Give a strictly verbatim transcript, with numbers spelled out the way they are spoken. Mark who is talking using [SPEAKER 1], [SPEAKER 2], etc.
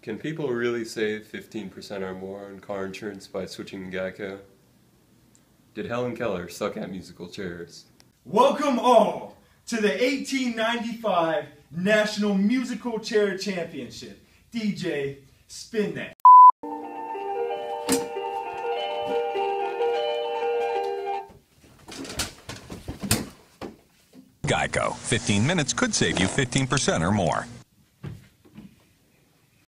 [SPEAKER 1] Can people really save fifteen percent or more on car insurance by switching to Geico? Did Helen Keller suck at musical chairs?
[SPEAKER 2] Welcome all to the eighteen ninety-five National Musical Chair Championship. D J, spin that.
[SPEAKER 3] Geico. fifteen minutes could save you fifteen percent or more.